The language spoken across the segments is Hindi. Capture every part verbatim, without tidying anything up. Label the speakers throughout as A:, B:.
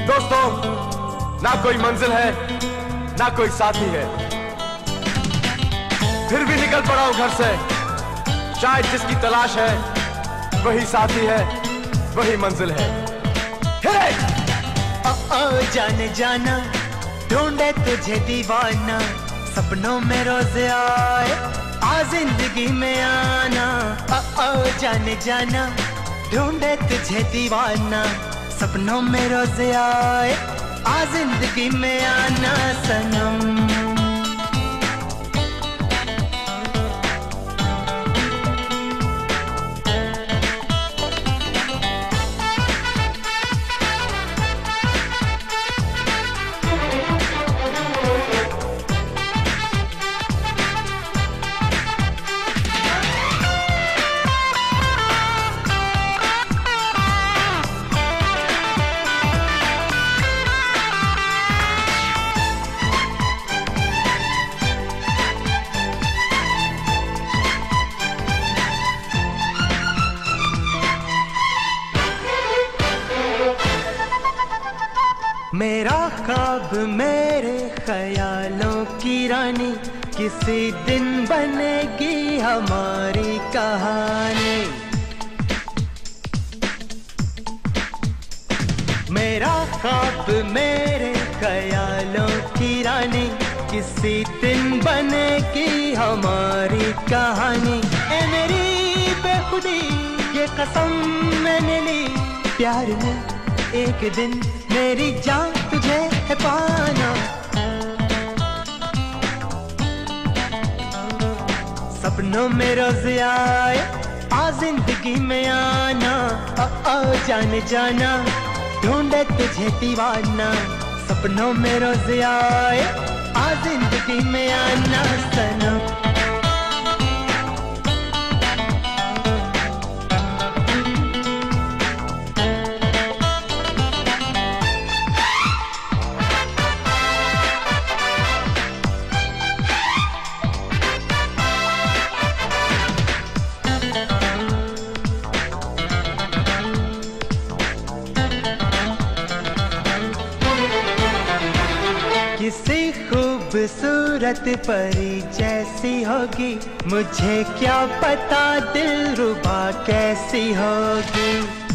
A: दोस्तों, ना कोई मंजिल है ना कोई साथी है, फिर भी निकल पड़ा हूं घर से। शायद जिसकी तलाश है वही साथी है, वही मंजिल है।
B: ओ ओ जाने जाना ढूंढे तुझे दीवाना, सपनों में रोज आए आ जिंदगी में आना। ओ ओ जाने जाना ढूंढे तुझे दीवाना, सपनों में रोज आए आ जिंदगी में आना सनम। मेरा ख्वाब मेरे ख्यालों की रानी, किसी दिन बनेगी हमारी कहानी। मेरा ख्वाब मेरे ख्यालों की रानी, किसी दिन बनेगी हमारी कहानी। ए मेरी बेखुदी ये कसम मैंने ली, प्यार में एक दिन मेरी जान तुझे है पाना। सपनों में रोज आए आ जिंदगी में आना। ओ ओ जाने जाना ढूंढे तुझे दीवाना, सपनों में रोज आए आ जिंदगी में आना सनम। किसी खूबसूरत परी जैसी होगी, मुझे क्या पता दिलरुबा कैसी होगी।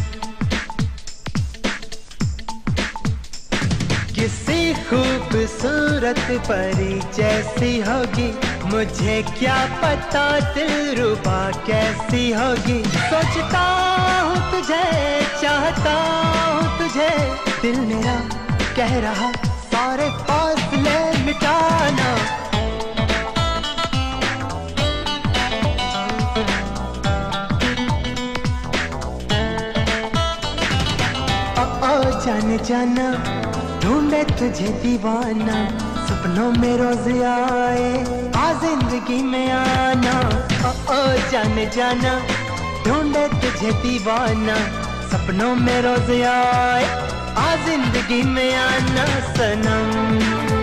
B: किसी खूबसूरत परी जैसी होगी, मुझे क्या पता दिलरुबा कैसी होगी। सोचता हूँ तुझे, चाहता हूँ तुझे, दिल मेरा कह रहा सारे फासले मिटाना। ओ ओ जाने जाना ढूंढे तुझे दीवाना, सपनों में रोज आए आ जिंदगी में आना। ओ ओ जाने जाना ढूंढे तुझे दीवाना, सपनों में रोज आए आ जिंदगी में आना सनम।